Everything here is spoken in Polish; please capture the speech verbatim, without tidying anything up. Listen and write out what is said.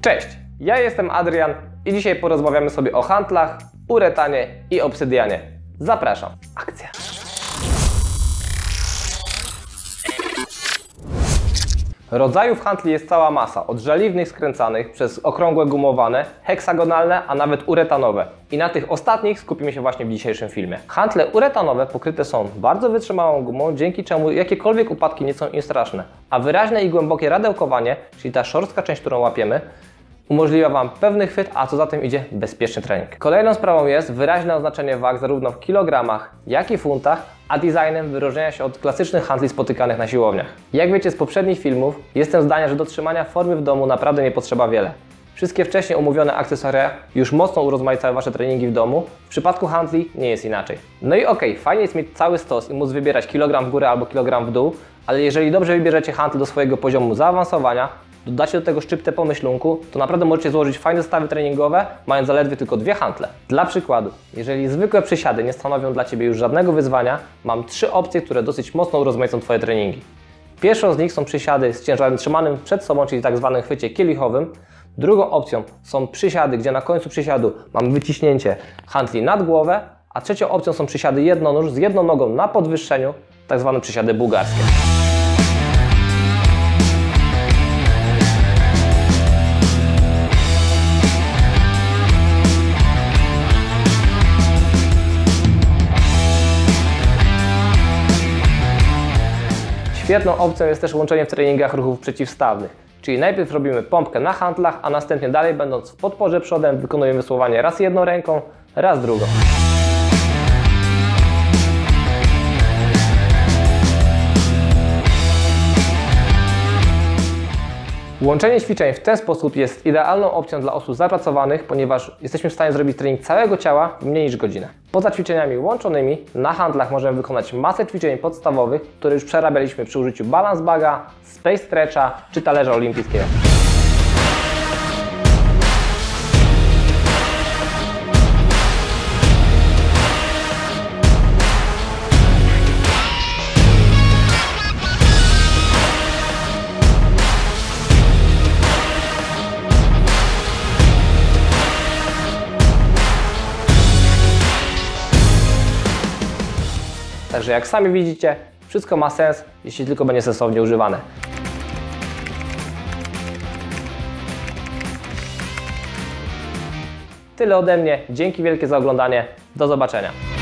Cześć, ja jestem Adrian i dzisiaj porozmawiamy sobie o handlach, uretanie i obsydianie. Zapraszam. Akcja. Rodzajów handli jest cała masa, od żeliwnych skręcanych przez okrągłe gumowane, heksagonalne, a nawet uretanowe. I na tych ostatnich skupimy się właśnie w dzisiejszym filmie. Handle uretanowe pokryte są bardzo wytrzymałą gumą, dzięki czemu jakiekolwiek upadki nie są im straszne. A wyraźne i głębokie radełkowanie, czyli ta szorstka część, którą łapiemy, umożliwia Wam pewny chwyt, a co za tym idzie bezpieczny trening. Kolejną sprawą jest wyraźne oznaczenie wag zarówno w kilogramach, jak i funtach, a designem wyróżnia się od klasycznych handli spotykanych na siłowniach. Jak wiecie z poprzednich filmów, jestem zdania, że do trzymania formy w domu naprawdę nie potrzeba wiele. Wszystkie wcześniej omówione akcesoria już mocno urozmaicały Wasze treningi w domu, w przypadku handli nie jest inaczej. No i okej, okay, fajnie jest mieć cały stos i móc wybierać kilogram w górę albo kilogram w dół, ale jeżeli dobrze wybierzecie handle do swojego poziomu zaawansowania, dodacie do tego szczyptę pomyślunku, to naprawdę możecie złożyć fajne zestawy treningowe, mając zaledwie tylko dwie handle. Dla przykładu, jeżeli zwykłe przysiady nie stanowią dla Ciebie już żadnego wyzwania, mam trzy opcje, które dosyć mocno urozmaicą Twoje treningi. Pierwszą z nich są przysiady z ciężarem trzymanym przed sobą, czyli tak zwanym chwycie kielichowym. Drugą opcją są przysiady, gdzie na końcu przysiadu mam wyciśnięcie handli nad głowę, a trzecią opcją są przysiady jednonóż z jedną nogą na podwyższeniu, tak zwane przysiady bułgarskie. Świetną opcją jest też łączenie w treningach ruchów przeciwstawnych, czyli najpierw robimy pompkę na handlach, a następnie dalej będąc w podporze przodem wykonujemy słowanie raz jedną ręką, raz drugą. Łączenie ćwiczeń w ten sposób jest idealną opcją dla osób zapracowanych, ponieważ jesteśmy w stanie zrobić trening całego ciała w mniej niż godzinę. Poza ćwiczeniami łączonymi na handlach możemy wykonać masę ćwiczeń podstawowych, które już przerabialiśmy przy użyciu balance baga, space stretcha czy talerza olimpijskiego. Także jak sami widzicie, wszystko ma sens, jeśli tylko będzie sensownie używane. Tyle ode mnie, dzięki wielkie za oglądanie, do zobaczenia.